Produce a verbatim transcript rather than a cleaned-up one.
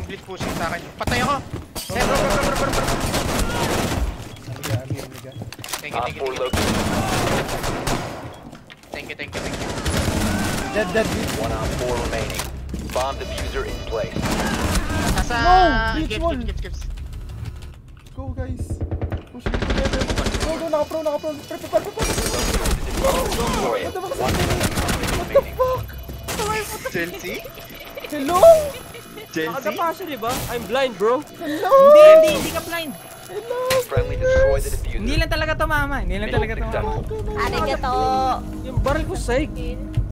split pushing sa akin. Patay ako! Eh, bro, bro, bro, bro, bro, bro. Amiga, amiga, amiga. Thank you, thank you, thank you. Thank you, thank you, thank you. Dead, dead. One on four remaining. Bomb diffuser in place. Nasa... No! Gibbs, Beach wall! Gibbs, Gibbs, Gibbs. Go guys. Push it together. Go, go, naka-pro, naka-pro. Pre, pre, pre, pre, pre. Destroy it. What the fuck is One happening? What the fuck? Chelsea? Hello? Chelsea? Nakadapa siya, di ba? I'm blind, bro. Hello? Hindi, hindi, hindi ka blind. Hello? friendly destroy the diffuser. Hindi lang talaga tumama. Hindi lang talaga tumama. Successful. Arigato. Yung baril ko, sake.